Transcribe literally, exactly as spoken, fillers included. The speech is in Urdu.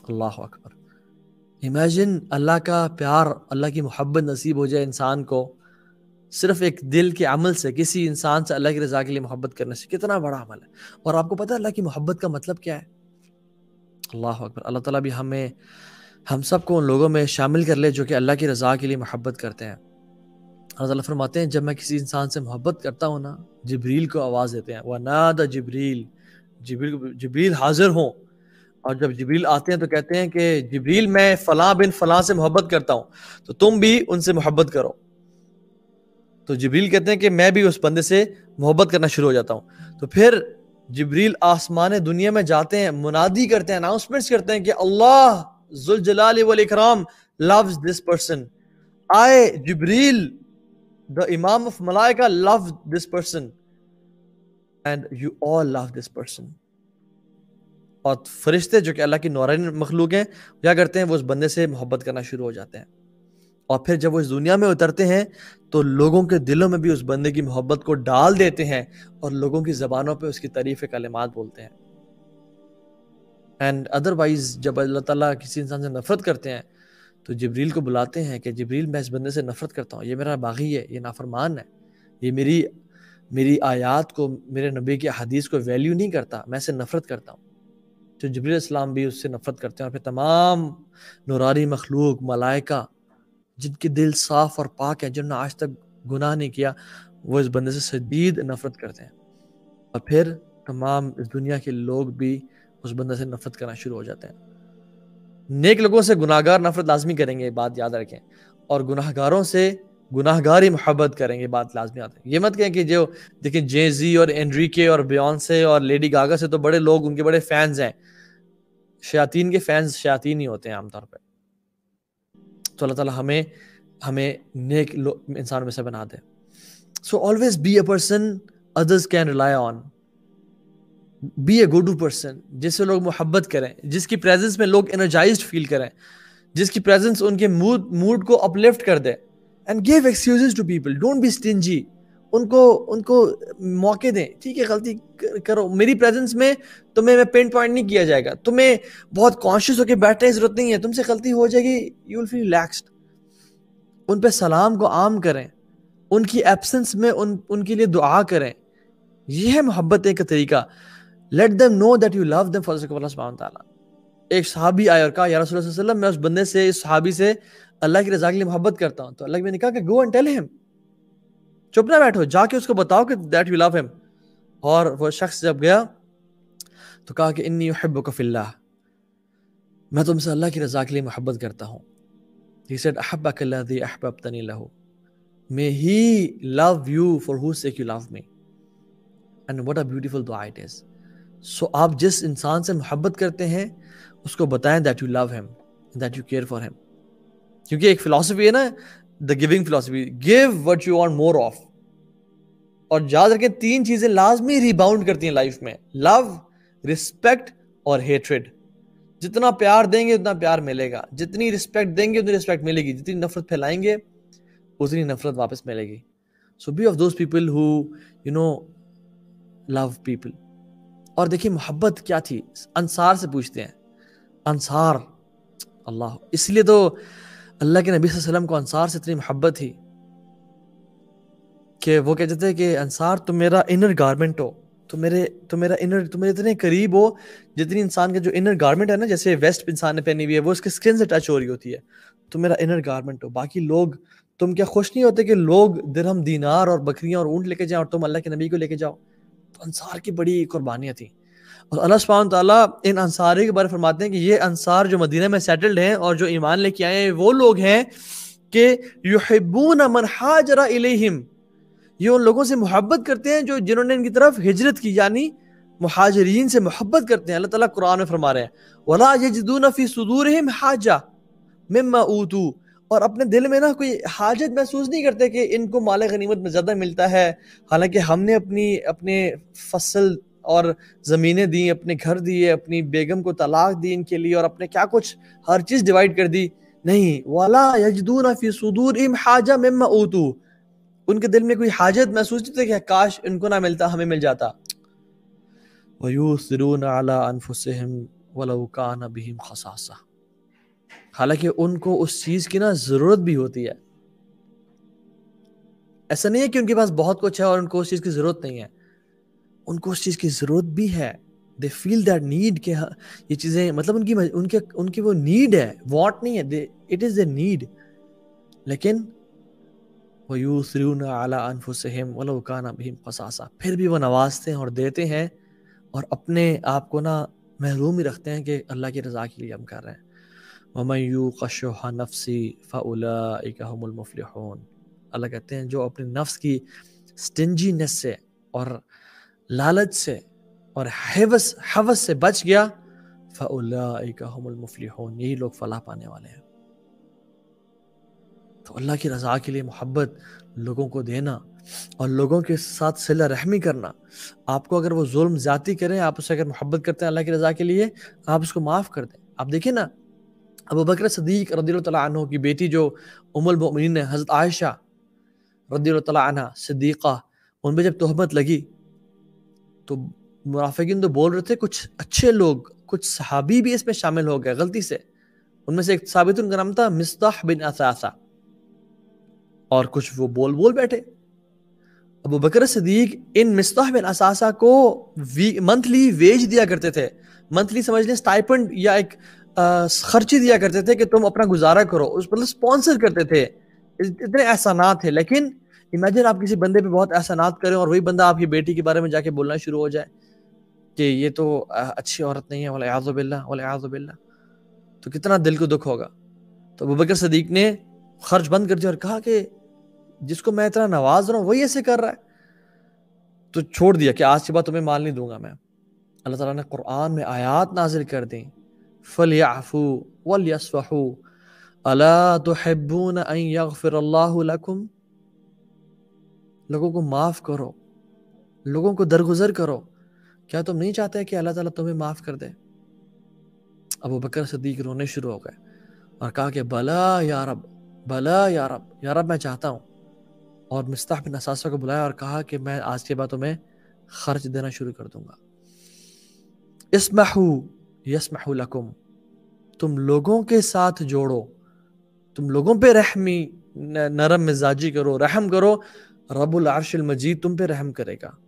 اللہ اکبر. امیجن اللہ کا پیار، اللہ کی محبت نصیب ہو جائے انسان کو صرف ایک دل کے عمل سے، کسی انسان سے اللہ کی رضا کے لیے محبت کرنے سے. کتنا بڑا عمل ہے. اور آپ کو پتہ ہے اللہ کی محبت کا مطلب کیا ہے؟ اللہ اکبر. اللہ تعالیٰ بھی ہمیں ہم سب کو ان لوگوں میں شامل کر لے جو کہ اللہ کی رضا کے لیے محبت کرتے ہیں. اللہ تعالیٰ فرماتے ہیں جب میں کسی انسان سے محبت کرتا ہوں نا، جبریل کو آواز دیتے ہیں، وَنَادَ جبریل، جبریل جبریل حاضر ہوں. اور جب جبریل آتے ہیں تو کہتے ہیں کہ جبریل میں فلاں بن فلاں سے محبت کرتا ہوں تو تم بھی ان سے محبت کرو. تو جبریل کہتے ہیں کہ میں بھی اس بندے سے محبت کرنا شروع ہو جاتا ہوں. تو پھر جبریل آسمان دنیا میں جاتے ہیں، منادی کرتے ہیں، اناؤنسمنٹس کرتے ہیں کہ اللہ ذوالجلال والاکرام loves this person. I, Jibreel, the Imam of Malaika, love this person. And you all love this person. اور فرشتے جو کہ اللہ کی نورانی مخلوق ہیں کیا کرتے ہیں؟ وہ اس بندے سے محبت کرنا شروع ہو جاتے ہیں. اور پھر جب وہ اس دنیا میں اترتے ہیں تو لوگوں کے دلوں میں بھی اس بندے کی محبت کو ڈال دیتے ہیں اور لوگوں کی زبانوں پہ اس کی تعریف کلمات بولتے ہیں. اینڈ ادروائز جب اللہ تعالیٰ کسی انسان سے نفرت کرتے ہیں تو جبریل کو بلاتے ہیں کہ جبریل میں اس بندے سے نفرت کرتا ہوں، یہ میرا باغی ہے، یہ نافرمان ہے، یہ میری میری آیات کو، میرے نبی کی حدیث کو ویلیو نہیں کرتا، میں اسے نفرت کرتا ہوں. تو جبریل علیہ السلام بھی اس سے نفرت کرتے ہیں. اور پھر تمام نورانی مخلوق، ملائکہ جن کے دل صاف اور پاک ہیں، جنہوں نے آج تک گناہ نہیں کیا، وہ اس بندے سے شدید نفرت کرتے ہیں. اور پھر تمام اس دنیا کے لوگ بھی اس بندے سے نفرت کرنا شروع ہو جاتے ہیں. نیک لوگوں سے گناہگار نفرت لازمی کریں گے، یہ بات یاد رکھیں. اور گناہ گاروں سے گناہ گار ہی محبت کریں گے، بات لازمی آتی ہے. یہ مت کہیں کہ جو دیکھیں جے زی اور انریکے اور بیونسے اور لیڈی گاگا سے تو بڑے لوگ ان کے بڑے فینز ہیں. شیاطین کے فینز شیاطین ہی ہوتے ہیں عام طور پہ. تو اللہ تعالیٰ ہمیں ہمیں نیک انسانوں میں سے بنا دے. So always be a person others can rely on. Be a go to person جس سے لوگ محبت کریں، جس کی پریزنس میں لوگ انرجائزڈ فیل کریں، جس کی پریزنس ان کے موڈ موڈ کو اپلفٹ کر دے. And give excuses to people, don't be stingy. ان کو ان کو موقع دیں، ٹھیک ہے غلطی کرو، میری پریزنس میں تمہیں میں پین پوائنٹ نہیں کیا جائے گا، تمہیں بہت کانشیس ہو کے بیٹھنے کی ضرورت نہیں ہے، تم سے غلطی ہو جائے گی، یو ول فیل ریلیکسڈ. ان پہ سلام کو عام کریں، ان کی ایبسنس میں ان ان کے لیے دعا کریں. یہ ہے محبت کا طریقہ. Let them know that you love them for the sake of Allah subhanahu wa ta'ala. ایک صحابی آیا اور کہا یا رسول اللہ صلی اللہ علیہ وسلم میں اس بندے سے، اس صحابی سے اللہ کی رضا کے لیے محبت کرتا ہوں. تو اللہ نے کہا کہ go and tell him. چپ نہ بیٹھو، جا کے اس کو بتاؤ کہ that you love him. اور وہ شخص جب گیا تو کہا کہ انی احبک فی اللہ، میں تم سے اللہ کی رضا کے لیے محبت کرتا ہوں. He said احبک الذی احببتنی لہ. May he love you for whose sake you love me. And what a beautiful dua it is. So so, آپ جس انسان سے محبت کرتے ہیں اس کو بتائیں that you love him, that you care for him. کیونکہ ایک فلسفی ہے نا the giving philosophy, give what you want more of. اور یاد رکھیں تین چیزیں لازمی ریباؤنڈ کرتی ہیں لائف میں: لو، رسپیکٹ اور ہیٹریڈ. جتنا پیار دیں گے اتنا پیار ملے گا، جتنی رسپیکٹ دیں گے اتنی رسپیکٹ ملے گی، جتنی نفرت پھیلائیں گے اتنی نفرت واپس ملے گی. So be of those people who you know love people. اور دیکھیں محبت کیا تھی، انصار سے پوچھتے ہیں. انصار اللہ، اس لیے تو اللہ کے نبی صلی اللہ علیہ وسلم کو انصار سے اتنی محبت تھی کہ وہ کہتے تھے کہ انصار تم میرا انر گارمنٹ ہو، تو میرے تو میرا انر تم میرے اتنے قریب ہو جتنی انسان کا جو انر گارمنٹ ہے نا، جیسے ویسٹ انسان نے پہنی ہوئی ہے وہ اس کے اسکن سے ٹچ ہو رہی ہوتی ہے، تو میرا انر گارمنٹ ہو. باقی لوگ تم کیا خوش نہیں ہوتے کہ لوگ درہم دینار اور بکریاں اور اونٹ لے کے جائیں اور تم اللہ کے نبی کو لے کے جاؤ؟ تو انصار کی بڑی قربانیاں تھیں. اور اللہ سبحانہ تعالیٰ ان انصاری کے بارے فرماتے ہیں کہ یہ انصار جو مدینہ میں سیٹلڈ ہیں اور جو ایمان لے کے آئے ہیں وہ لوگ ہیں کہ یحبون من ہاجر الیہم، یہ ان لوگوں سے محبت کرتے ہیں جو جنہوں نے ان کی طرف ہجرت کی، یعنی مہاجرین سے محبت کرتے ہیں. اللہ تعالیٰ قرآن میں فرما رہے ہیں وَلَا يَجِدُونَ فِي صُدُورِهِمْ حَاجَةً مِمَّا أُوتُوا، اور اپنے دل میں نا کوئی حاجت محسوس نہیں کرتے کہ ان کو مال غنیمت میں زیادہ ملتا ہے، حالانکہ ہم نے اپنی اپنے فصل اور زمینیں دی، اپنے گھر دیے، اپنی بیگم کو طلاق دی ان کے لیے، اور اپنے کیا کچھ ہر چیز ڈیوائیڈ کر دی. نہیں، وَلَا يَجِدُونَ فِي صُدُورِهِمْ حَاجَةً مِمَّا أُوتُوا، ان کے دل میں کوئی حاجت محسوس نہیں ہوتی کہ کاش ان کو نہ ملتا، ہمیں مل جاتا. وَيُؤْثِرُونَ عَلَىٰ أَنفُسِهِمْ وَلَوْ كَانَ بِهِمْ خَصَاصَةٌ، حالانکہ ان کو اس چیز کی نا ضرورت بھی ہوتی ہے. ایسا نہیں ہے کہ ان کے پاس بہت کچھ ہے اور ان کو اس چیز کی ضرورت نہیں ہے، ان کو اس چیز کی ضرورت بھی ہے. دے فیل دیٹ نیڈ کہ یہ چیزیں مطلب ان کی ان کے ان کی وہ نیڈ ہے، وانٹ نہیں ہے، اٹ از اے نیڈ. لیکن وَيُؤْثِرُونَ عَلَىٰ أَنفُسِهِمْ وَلَوْ كَانَ بِهِمْ خَصَاصَةٌ، پھر بھی وہ نوازتے ہیں اور دیتے ہیں اور اپنے آپ کو نا محروم ہی رکھتے ہیں کہ اللہ کی رضا کے لیے ہم کر رہے ہیں. وَمَن يُوقَ شُحَّ نَفْسِهِ فَأُولَٰئِكَ هُمُ الْمُفْلِحُونَ. اللہ کہتے ہیں جو اپنی نفس کی سٹنجینس سے اور لالچ سے اور حوث حوث سے بچ گیا، فَأُولَٰئِكَ هُمُ الْمُفْلِحُونَ، یہی لوگ فلاح پانے والے ہیں. تو اللہ کی رضا کے لیے محبت، لوگوں کو دینا اور لوگوں کے ساتھ صلہ رحمی کرنا. آپ کو اگر وہ ظلم زیادتی کریں، آپ اسے اگر محبت کرتے ہیں اللہ کی رضا کے لیے، آپ اس کو معاف کر دیں. آپ دیکھیں نا ابو بکر صدیق رضی اللہ تعالیٰ عنہ کی بیٹی جو ام المؤمنین ہے، حضرت عائشہ رضی اللہ تعالیٰ عنہ صدیقہ، ان پہ جب تہمت لگی تو منافقین تو بول رہے تھے، کچھ اچھے لوگ، کچھ صحابی بھی اس میں شامل ہو گئے غلطی سے. ان میں سے ایک ثابت ان کا نام تھا مصطح بن اثاثہ، اور کچھ وہ بول بول بیٹھے. ابو بکر صدیق ان مصطح بن اثاثہ کو منتھلی ویج دیا کرتے تھے. منتھلی سمجھ لیں سٹائپنڈ یا ایک خرچی دیا کرتے تھے کہ تم اپنا گزارا کرو، اس پر سپانسر کرتے تھے. اتنے احسانات تھے. لیکن امیجن آپ کسی بندے پہ بہت احسانات کریں اور وہی بندہ آپ کی بیٹی کے بارے میں جا کے بولنا شروع ہو جائے کہ یہ تو اچھی عورت نہیں ہے، والعیاذ باللہ والعیاذ باللہ، تو کتنا دل کو دکھ ہوگا. تو ابو بکر صدیق نے خرچ بند کر دیا اور کہا کہ جس کو میں اتنا نواز رہا ہوں وہی ایسے کر رہا ہے، تو چھوڑ دیا کہ آج کے بعد تمہیں مال نہیں دوں گا میں. اللہ تعالیٰ نے قرآن میں آیات نازل کر دیں، فَلْيَعْفُوا وَلْيَصْفَحُوا أَلَا تُحِبُّونَ أَن يَغْفِرَ اللَّهُ لَكُمْ. لوگوں کو معاف کرو، لوگوں کو درگزر کرو، کیا تم نہیں چاہتے کہ اللہ تعالیٰ تمہیں معاف کر دے؟ ابو بکر صدیق رونے شروع ہو گئے اور کہا کہ بلا یا رب، بلا یا رب، یا رب میں چاہتا ہوں. اور مصطح بن اثاثہ کو بلایا اور کہا کہ میں آج کے بعد تمہیں خرچ دینا شروع کر دوں گا. اسمحوا یسمح لکم، تم لوگوں کے ساتھ جوڑو، تم لوگوں پہ رحمی نرم مزاجی کرو، رحم کرو، رب العرش المجید تم پہ رحم کرے گا.